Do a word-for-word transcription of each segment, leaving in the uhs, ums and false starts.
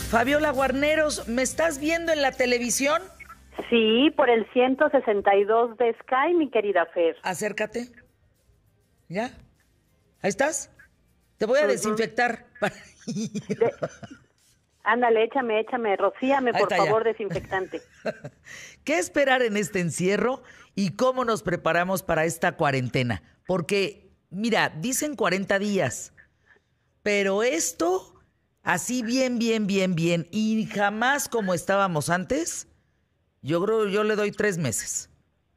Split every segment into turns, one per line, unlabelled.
Fabiola Guarneros, ¿me estás viendo en la televisión?
Sí, por el ciento sesenta y dos de Sky, mi querida Fer.
Acércate. ¿Ya? ¿Ahí estás? Te voy a uh-huh. desinfectar.
De... Ándale, échame, échame, rocíame, por favor, ya. Desinfectante.
¿Qué esperar en este encierro y cómo nos preparamos para esta cuarentena? Porque, mira, dicen cuarenta días, pero esto, así bien, bien, bien, bien, y jamás como estábamos antes, yo creo yo le doy tres meses.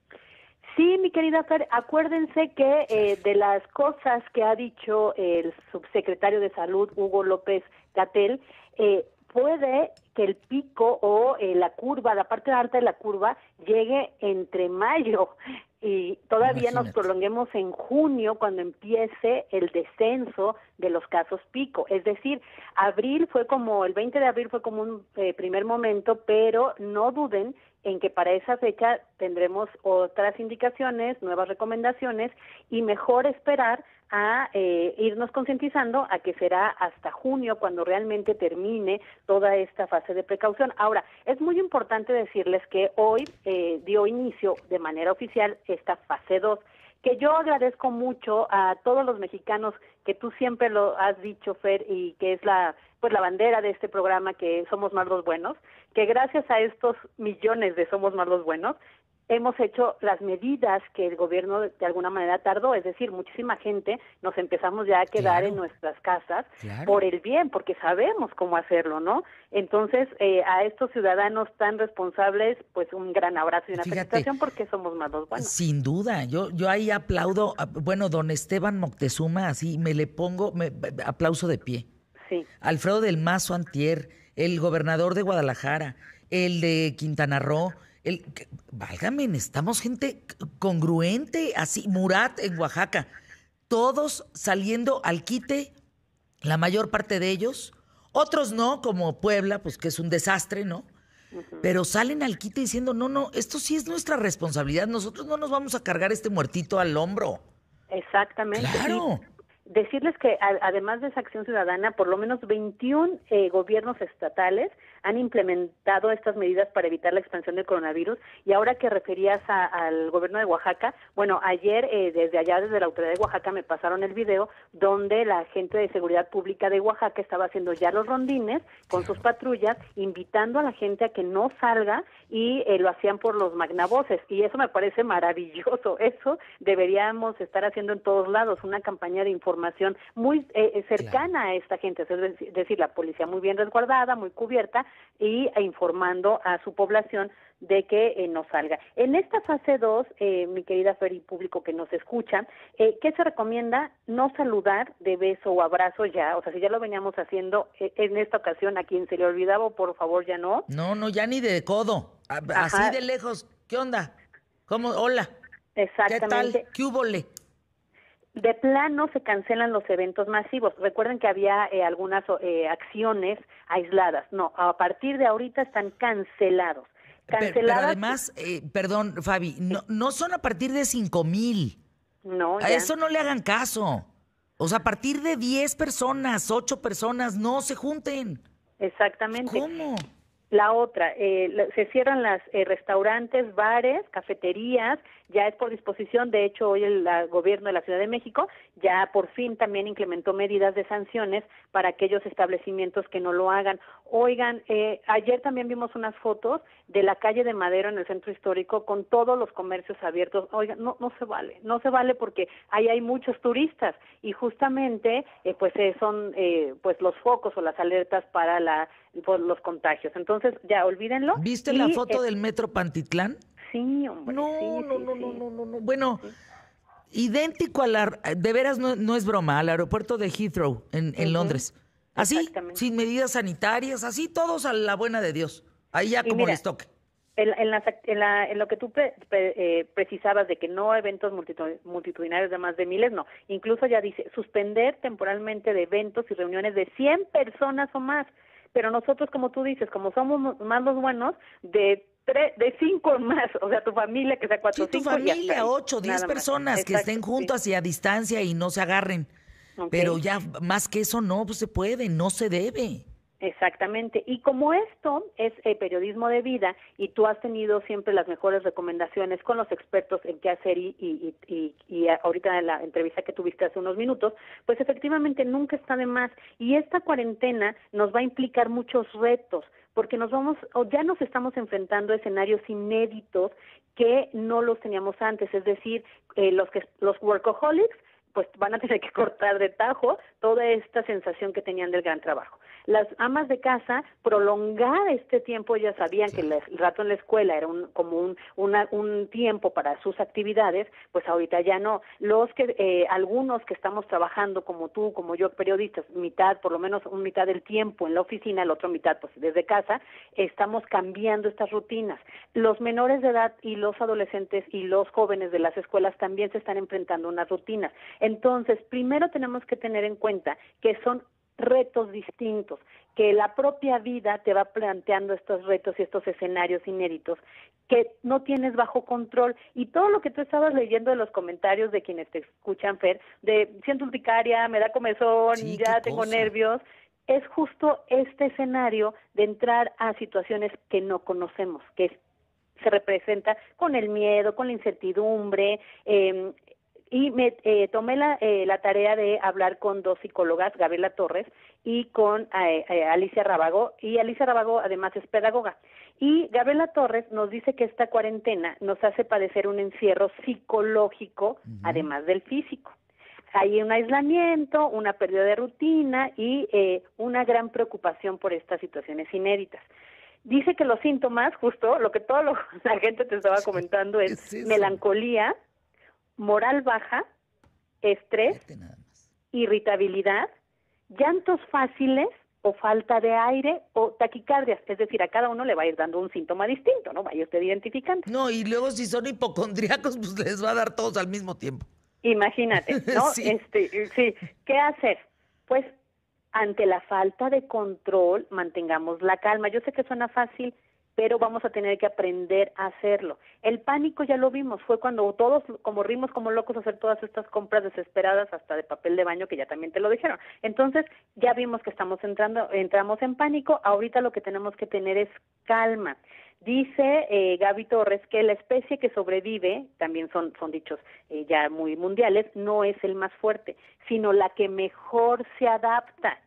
Sí, mi querida Fer, acuérdense que eh, de las cosas que ha dicho el subsecretario de Salud, Hugo López-Gatell, eh, puede que el pico o eh, la curva, la parte alta de la curva, llegue entre mayo y todavía Imagínate. Nos prolonguemos en junio cuando empiece el descenso de los casos pico. Es decir, abril fue como, el veinte de abril fue como un eh, primer momento, pero no duden en que para esa fecha tendremos otras indicaciones, nuevas recomendaciones y mejor esperar a eh, irnos concientizando a que será hasta junio cuando realmente termine toda esta fase de precaución. Ahora, es muy importante decirles que hoy eh, dio inicio de manera oficial esta fase dos, que yo agradezco mucho a todos los mexicanos que tú siempre lo has dicho, Fer, y que es la pues la bandera de este programa, que Somos Más los Buenos, que gracias a estos millones de Somos Más los Buenos, hemos hecho las medidas que el gobierno de alguna manera tardó, es decir, muchísima gente nos empezamos ya a quedar claro. en nuestras casas claro. por el bien, porque sabemos cómo hacerlo, ¿no? Entonces, eh, a estos ciudadanos tan responsables, pues un gran abrazo y una Fíjate, felicitación porque somos más los buenos.
Sin duda, yo yo ahí aplaudo, bueno, don Esteban Moctezuma, así me le pongo, me, aplauso de pie.
Sí.
Alfredo del Mazo Antier, el gobernador de Guadalajara, el de Quintana Roo, el, válgame, necesitamos gente congruente, así, Murat en Oaxaca, todos saliendo al quite, la mayor parte de ellos, otros no, como Puebla, pues que es un desastre, ¿no? Uh-huh. Pero salen al quite diciendo, no, no, esto sí es nuestra responsabilidad, nosotros no nos vamos a cargar este muertito al hombro.
Exactamente.
Claro.
Sí. Decirles que a, además de esa acción ciudadana, por lo menos veintiún eh, gobiernos estatales han implementado estas medidas para evitar la expansión del coronavirus. Y ahora que referías a, al gobierno de Oaxaca, bueno, ayer eh, desde allá, desde la autoridad de Oaxaca, me pasaron el video donde la gente de seguridad pública de Oaxaca estaba haciendo ya los rondines con sus patrullas, invitando a la gente a que no salga y eh, lo hacían por los magnavoces. Y eso me parece maravilloso. Eso deberíamos estar haciendo en todos lados, una campaña de información muy eh, cercana claro. a esta gente, es decir, la policía muy bien resguardada, muy cubierta y e informando a su población de que eh, no salga. En esta fase dos, eh, mi querida Fer y público que nos escucha, eh, ¿qué se recomienda? No saludar de beso o abrazo ya, o sea, si ya lo veníamos haciendo eh, en esta ocasión, a quien se le olvidaba, por favor, ya no.
No, no, ya ni de codo, a, así de lejos. ¿Qué onda? ¿Cómo? Hola.
Exactamente.
¿Qué tal? ¿Qué húbole?
De plano se cancelan los eventos masivos. Recuerden que había eh, algunas eh, acciones aisladas. No, a partir de ahorita están cancelados. Canceladas.
Pero, pero además, eh, perdón, Fabi, no, no son a partir de cinco mil.
No,
a
ya.
eso no le hagan caso. O sea, a partir de diez personas, ocho personas, no se junten.
Exactamente.
¿Cómo?
La otra, eh, se cierran las eh, restaurantes, bares, cafeterías, ya es por disposición. De hecho, hoy el la, gobierno de la Ciudad de México ya por fin también implementó medidas de sanciones para aquellos establecimientos que no lo hagan. Oigan, eh, ayer también vimos unas fotos de la calle de Madero en el centro histórico con todos los comercios abiertos. Oigan, no no se vale, no se vale porque ahí hay muchos turistas y justamente eh, pues eh, son eh, pues los focos o las alertas para la por los contagios. Entonces, ya olvídenlo.
¿Viste
y,
la foto
eh,
del Metro Pantitlán?
Sí, hombre.
No,
sí,
no,
sí,
no,
sí.
no, no, no, no. Bueno, sí. idéntico a la, de veras no, no es broma, al aeropuerto de Heathrow en, en uh-huh. Londres. Así, sin medidas sanitarias, así todos a la buena de Dios. Ahí ya y como mira, les toque.
En, en, la, en, la, en lo que tú pre, pre, eh, precisabas de que no eventos multitudinarios de más de miles, no. Incluso ya dice, suspender temporalmente de eventos y reuniones de cien personas o más. Pero nosotros, como tú dices, como somos más los buenos, de tres, de cinco más, o sea, tu familia que sea cuatro,
sí, tu
cinco,
familia, ocho, diez personas que estén juntas sí. y a distancia y no se agarren. Okay. Pero ya más que eso no pues se puede, no se debe.
Exactamente. Y como esto es eh, periodismo de vida y tú has tenido siempre las mejores recomendaciones con los expertos en qué hacer y, y, y, y ahorita en la entrevista que tuviste hace unos minutos, pues efectivamente nunca está de más. Y esta cuarentena nos va a implicar muchos retos, porque nos vamos, o ya nos estamos enfrentando a escenarios inéditos que no los teníamos antes, es decir, eh, los que los workaholics pues van a tener que cortar de tajo toda esta sensación que tenían del gran trabajo. Las amas de casa, prolongar este tiempo, ya sabían que el rato en la escuela era un, como un, una, un tiempo para sus actividades, pues ahorita ya no. Los que, eh, algunos que estamos trabajando como tú, como yo, periodistas, mitad, por lo menos un mitad del tiempo en la oficina, la otra mitad pues desde casa, estamos cambiando estas rutinas. Los menores de edad y los adolescentes y los jóvenes de las escuelas también se están enfrentando a unas rutinas. Entonces, primero tenemos que tener en cuenta que son retos distintos, que la propia vida te va planteando estos retos y estos escenarios inéditos que no tienes bajo control. Y todo lo que tú estabas leyendo de los comentarios de quienes te escuchan, Fer, de siento urticaria, me da comezón,
Sí,
ya
qué
tengo
cosa.
nervios, es justo este escenario de entrar a situaciones que no conocemos, que se representa con el miedo, con la incertidumbre, eh, y me eh, tomé la, eh, la tarea de hablar con dos psicólogas, Gabriela Torres y con eh, eh, Alicia Rábago, y Alicia Rábago además es pedagoga. Y Gabriela Torres nos dice que esta cuarentena nos hace padecer un encierro psicológico, uh-huh, además del físico. Hay un aislamiento, una pérdida de rutina y eh, una gran preocupación por estas situaciones inéditas. Dice que los síntomas, justo lo que toda lo, la gente te estaba comentando, es, es melancolía, moral baja, estrés, irritabilidad, llantos fáciles o falta de aire o taquicardias. Es decir, a cada uno le va a ir dando un síntoma distinto, ¿no? Vaya usted identificando.
No, y luego si son hipocondríacos, pues les va a dar todos al mismo tiempo.
Imagínate, ¿no?
Sí.
Este, sí. ¿Qué hacer? Pues ante la falta de control, mantengamos la calma. Yo sé que suena fácil, pero vamos a tener que aprender a hacerlo. El pánico ya lo vimos, fue cuando todos como rimos como locos a hacer todas estas compras desesperadas hasta de papel de baño, que ya también te lo dijeron. Entonces, ya vimos que estamos entrando, entramos en pánico, ahorita lo que tenemos que tener es calma. Dice eh, Gaby Torres que la especie que sobrevive, también son, son dichos eh, ya muy mundiales, no es el más fuerte, sino la que mejor se adapta.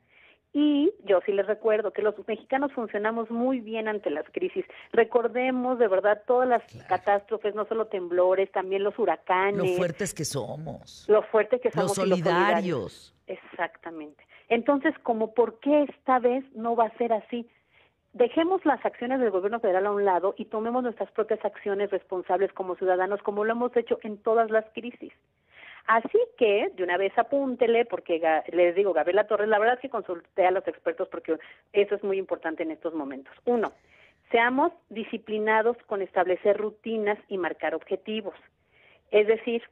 Y yo sí les recuerdo que los mexicanos funcionamos muy bien ante las crisis. Recordemos de verdad todas las claro. catástrofes, no solo temblores, también los huracanes.
Lo fuertes que somos.
Lo fuertes que somos.
Los solidarios.
Y los solidarios. Exactamente. Entonces, como por qué esta vez no va a ser así. Dejemos las acciones del gobierno federal a un lado y tomemos nuestras propias acciones responsables como ciudadanos, como lo hemos hecho en todas las crisis. Así que, de una vez apúntele, porque les digo, Gabriela Torres, la verdad es que consulté a los expertos porque eso es muy importante en estos momentos. Uno, seamos disciplinados con establecer rutinas y marcar objetivos. Es decir,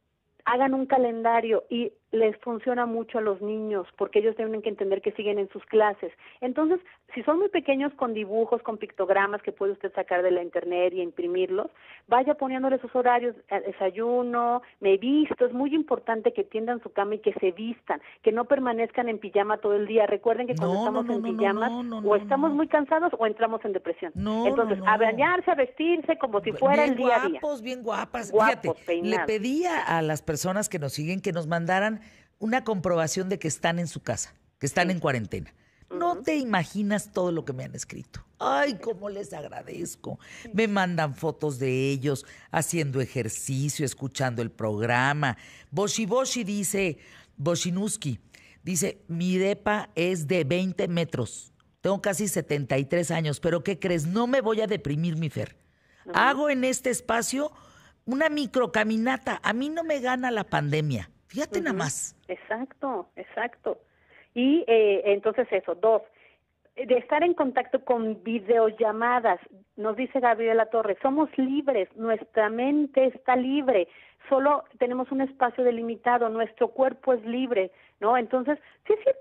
hagan un calendario y les funciona mucho a los niños porque ellos tienen que entender que siguen en sus clases. Entonces, si son muy pequeños, con dibujos, con pictogramas que puede usted sacar de la internet y imprimirlos, vaya poniéndole sus horarios, desayuno, me visto. Es muy importante que tiendan su cama y que se vistan, que no permanezcan en pijama todo el día. Recuerden que cuando
no,
estamos
no, no,
en pijama
no, no, no,
o estamos
no.
muy cansados o entramos en depresión.
No,
Entonces,
no, no.
a bañarse, a vestirse como si fuera
bien
el día a día.
Guapos, bien guapas.
Guapos,
Fíjate,
peinados.
le pedí a las personas que nos siguen que nos mandaran una comprobación de que están en su casa, que están sí. en cuarentena. No uh-huh. te imaginas todo lo que me han escrito. Ay, cómo les agradezco. Me mandan fotos de ellos haciendo ejercicio, escuchando el programa. Boshi Boshi dice, Boshinuski, dice, mi depa es de veinte metros. Tengo casi setenta y tres años, pero ¿qué crees? No me voy a deprimir, mi Fer. Uh-huh. Hago en este espacio una microcaminata. A mí no me gana la pandemia. Fíjate uh-huh. nada más.
Exacto, exacto. Y eh, entonces eso, dos, de estar en contacto con videollamadas. Nos dice Gabriela Torres, somos libres, nuestra mente está libre, solo tenemos un espacio delimitado, nuestro cuerpo es libre, ¿no? Entonces, sí es cierto,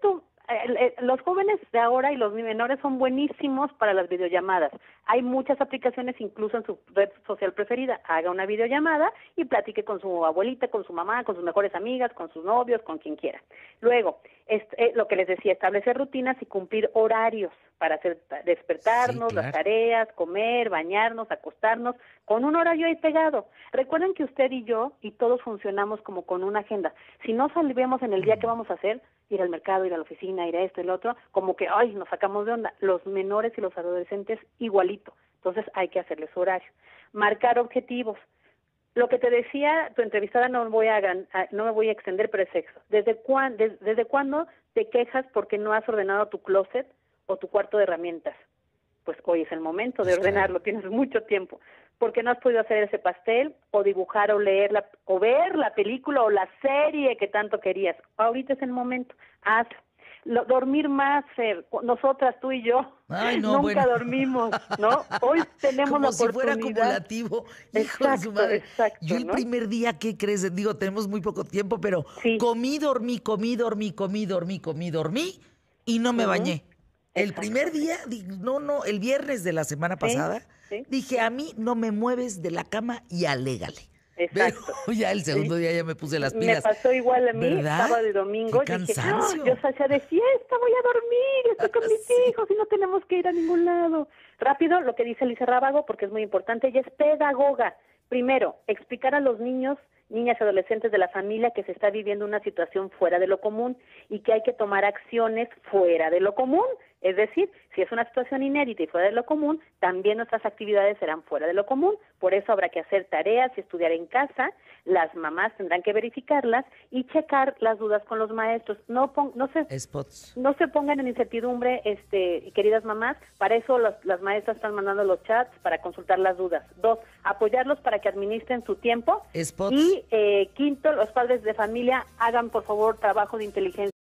eh, los jóvenes de ahora y los menores son buenísimos para las videollamadas. Hay muchas aplicaciones, incluso en su red social preferida. Haga una videollamada y platique con su abuelita, con su mamá, con sus mejores amigas, con sus novios, con quien quiera. Luego, este, lo que les decía, establecer rutinas y cumplir horarios para hacer despertarnos,
Sí, claro.
las tareas, comer, bañarnos, acostarnos, con un horario ahí pegado. Recuerden que usted y yo y todos funcionamos como con una agenda. Si no salimos en el día, ¿qué vamos a hacer? Ir al mercado, ir a la oficina, ir a esto y lo otro, como que, ay, nos sacamos de onda. Los menores y los adolescentes igualito. Entonces hay que hacerles horario. Marcar objetivos. Lo que te decía tu entrevistada, no voy a, a no me voy a extender, pero es sexo. ¿Desde, cuán, des, ¿Desde cuándo te quejas porque no has ordenado tu closet o tu cuarto de herramientas? Pues hoy es el momento de ordenarlo, tienes mucho tiempo. Porque no has podido hacer ese pastel, o dibujar, o leer, la, o ver la película, o la serie que tanto querías. Ahorita es el momento, hazlo. Lo, dormir más, Fer. Nosotras, tú y yo,
Ay, no,
nunca
bueno.
dormimos, ¿no? Hoy tenemos
Como
la
si fuera
oportunidad.
acumulativo. Hijo
Exacto,
de su madre.
exacto,
Yo el
¿no?
primer día, ¿qué crees? Digo, tenemos muy poco tiempo, pero
Sí.
comí, dormí, comí, dormí, comí, dormí, comí, dormí y no me
Ujú.
bañé. El
Exacto.
primer día, di- no, no, el viernes de la semana pasada,
sí.
dije, a mí no me mueves de la cama y alégale.
Exacto.
Pero ya el segundo
Sí.
día ya me puse las
Me
pilas.
pasó igual a mí,
¿Verdad?
sábado y domingo.
Qué
Dije,
cansancio.
"Ah, yo salía de fiesta, voy a dormir, estoy con mis
Sí.
hijos y no tenemos que ir a ningún lado". Rápido, lo que dice Alicia Rábago, porque es muy importante, ella es pedagoga. Primero, explicar a los niños, niñas y adolescentes de la familia que se está viviendo una situación fuera de lo común y que hay que tomar acciones fuera de lo común. Es decir, si es una situación inédita y fuera de lo común, también nuestras actividades serán fuera de lo común. Por eso habrá que hacer tareas y estudiar en casa. Las mamás tendrán que verificarlas y checar las dudas con los maestros. No pon, no se
Spots.
no se pongan en incertidumbre, este, queridas mamás. Para eso las, las maestras están mandando los chats para consultar las dudas. Dos, apoyarlos para que administren su tiempo.
Spots.
Y eh, quinto, los padres de familia hagan por favor trabajo de inteligencia